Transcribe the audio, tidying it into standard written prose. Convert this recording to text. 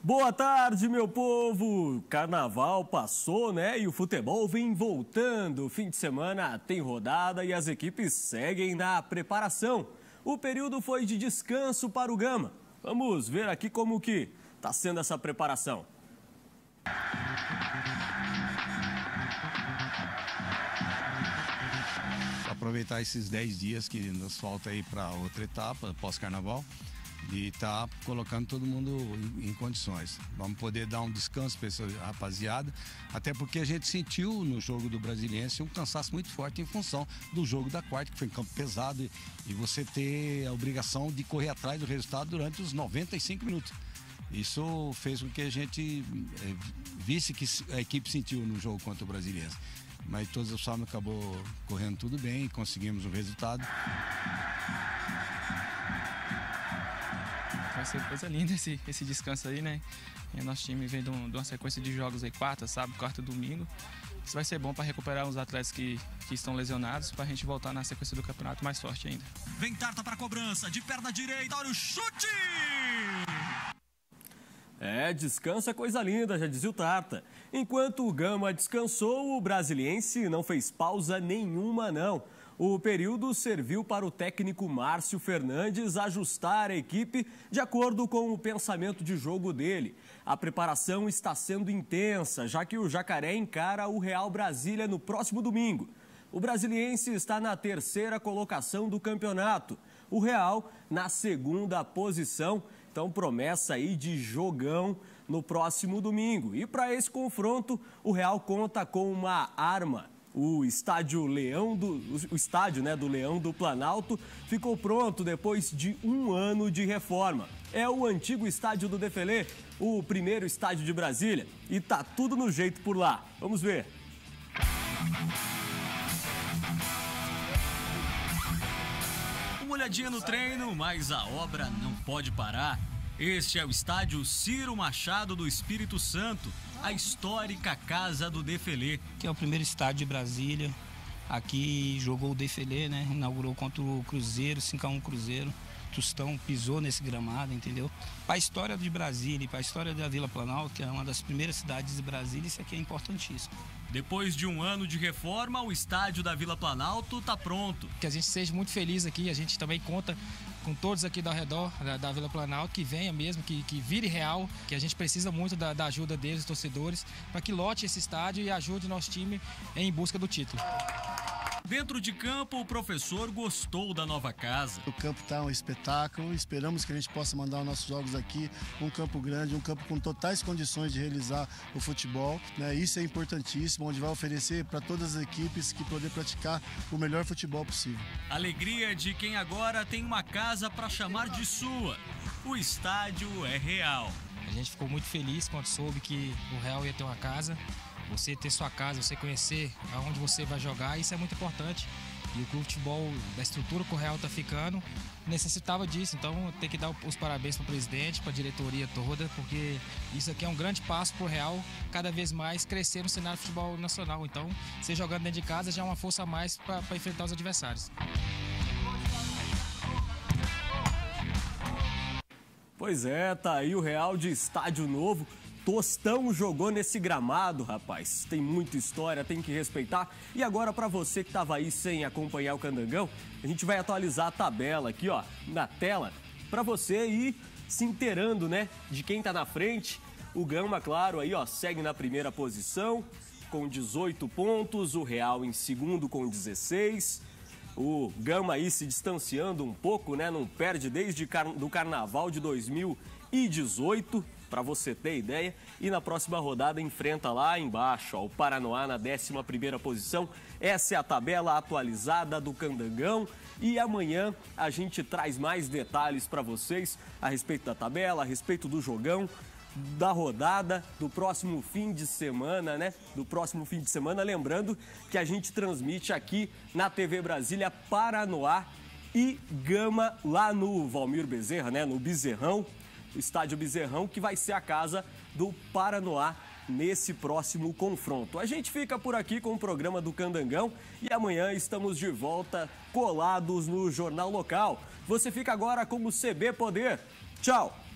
Boa tarde, meu povo! Carnaval passou, né? E o futebol vem voltando. Fim de semana tem rodada e as equipes seguem na preparação. O período foi de descanso para o Gama. Vamos ver aqui como que está sendo essa preparação. Aproveitar esses 10 dias que nos falta aí para outra etapa, pós-carnaval, e tá colocando todo mundo em condições. Vamos poder dar um descanso para essa rapaziada, até porque a gente sentiu no jogo do Brasiliense um cansaço muito forte em função do jogo da quarta, que foi em campo pesado, e você ter a obrigação de correr atrás do resultado durante os 95 minutos. Isso fez com que a gente visse que a equipe sentiu no jogo contra o Brasiliense. Mas todas as formas acabou correndo tudo bem, conseguimos o resultado. Vai ser coisa linda esse descanso aí, né? E nosso time vem de uma sequência de jogos aí, quarta, sábado, quarta e domingo. Isso vai ser bom para recuperar os atletas que estão lesionados, para a gente voltar na sequência do campeonato mais forte ainda. Vem Tarta para cobrança, de perna direita, olha o chute! Descanso é coisa linda, já dizia o Tarta. Enquanto o Gama descansou, o Brasiliense não fez pausa nenhuma, não. O período serviu para o técnico Márcio Fernandes ajustar a equipe de acordo com o pensamento de jogo dele. A preparação está sendo intensa, já que o Jacaré encara o Real Brasília no próximo domingo. O Brasiliense está na terceira colocação do campeonato, o Real na segunda posição. Então, promessa aí de jogão no próximo domingo. E para esse confronto, o Real conta com uma arma. O estádio do Leão do Planalto ficou pronto depois de um ano de reforma. É o antigo estádio do Defelê, o primeiro estádio de Brasília. E tá tudo no jeito por lá. Vamos ver. Uma olhadinha no treino, mas a obra não pode parar. Este é o estádio Ciro Machado do Espírito Santo, a histórica casa do Defelê. Que é o primeiro estádio de Brasília. Aqui jogou o Defelê, né? Inaugurou contra o Cruzeiro, 5-1 Cruzeiro. Tostão pisou nesse gramado, entendeu? Para a história de Brasília e para a história da Vila Planalto, que é uma das primeiras cidades de Brasília, isso aqui é importantíssimo. Depois de um ano de reforma, o estádio da Vila Planalto está pronto. Que a gente seja muito feliz aqui, a gente também conta com todos aqui ao redor da Vila Planalto, que venha mesmo, que vire real, que a gente precisa muito da ajuda deles, os torcedores, para que lote esse estádio e ajude nosso time em busca do título. Dentro de campo, o professor gostou da nova casa. O campo está um espetáculo, esperamos que a gente possa mandar os nossos jogos aqui, um campo grande, um campo com totais condições de realizar o futebol, né? Isso é importantíssimo, onde vai oferecer para todas as equipes que poder praticar o melhor futebol possível. Alegria de quem agora tem uma casa para chamar de sua. O estádio é Real. A gente ficou muito feliz quando soube que o Real ia ter uma casa. Você ter sua casa, você conhecer aonde você vai jogar, isso é muito importante. E o clube de futebol, da estrutura que o Real está ficando, necessitava disso. Então tem que dar os parabéns para o presidente, para a diretoria toda, porque isso aqui é um grande passo para o Real cada vez mais crescer no cenário do futebol nacional. Então, você jogando dentro de casa já é uma força a mais para enfrentar os adversários. Pois é, tá aí o Real de estádio novo. Tostão jogou nesse gramado, rapaz. Tem muita história, tem que respeitar. E agora, para você que estava aí sem acompanhar o Candangão, a gente vai atualizar a tabela aqui, ó, na tela, para você ir se inteirando, né, de quem tá na frente. O Gama, claro, aí, ó, segue na primeira posição com 18 pontos, o Real em segundo com 16. O Gama aí se distanciando um pouco, né, não perde desde do Carnaval de 2018. Para você ter ideia, e na próxima rodada enfrenta lá embaixo, ó, o Paranoá na 11ª posição. Essa é a tabela atualizada do Candangão e amanhã a gente traz mais detalhes para vocês a respeito da tabela, a respeito do jogão, da rodada, do próximo fim de semana, né? Do próximo fim de semana, lembrando que a gente transmite aqui na TV Brasília Paranoá e Gama lá no Valmir Bezerra, né? No Bezerrão. O estádio Bezerrão, que vai ser a casa do Paranoá nesse próximo confronto. A gente fica por aqui com o programa do Candangão e amanhã estamos de volta colados no Jornal Local. Você fica agora com o CB Poder. Tchau!